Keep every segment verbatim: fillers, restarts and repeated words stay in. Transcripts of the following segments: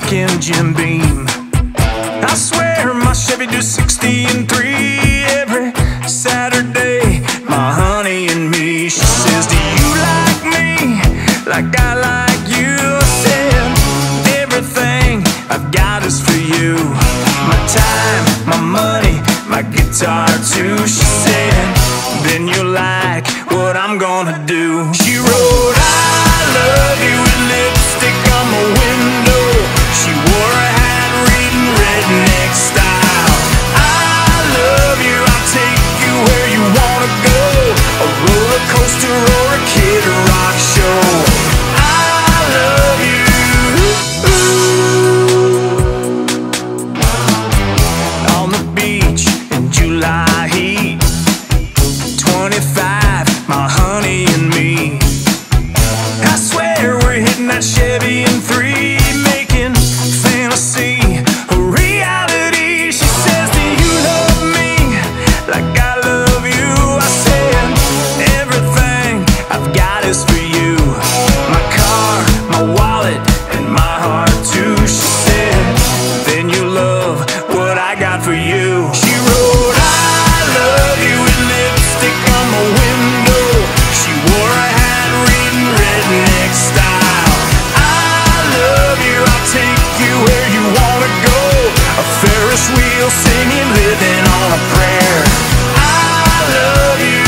rockin' Jim Beam. I swear my Chevy do sixty and three every Saturday, my honey and me. She says, do you like me like I like you? I said, everything I've got is for you. My time, my money, my guitar too. She said, then you'll like what I'm gonna do. She wrote, I love you with lipstick on my window. She wore a hat reading redneck style. I love you, I'll take you where you wanna go. A roller coaster or a Kid Rock show. I love you. On the beach in July heat, twenty-five, my honey and me. I swear we're hitting that Chevy in three, making fantasy a reality. She says, do you love me like I love you? I said, everything I've got is for you. My car, my wallet, and my heart too. She said, then you love what I got for you. She wrote, I love you with lipstick on my window. She wore a hat reading redneck style. I love you, I'll take you where you wanna go. A Ferris wheel singing, living on a prayer. I love you.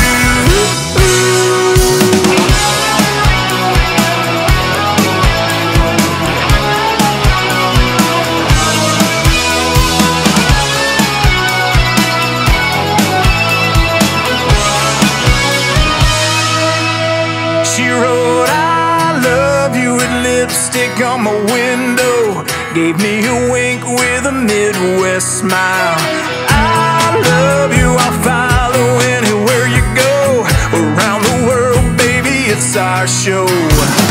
She wrote, I love you with lipstick on my window. Gave me a wink with a Midwest smile. I love you, I'll follow anywhere you go. Around the world, baby, it's our show.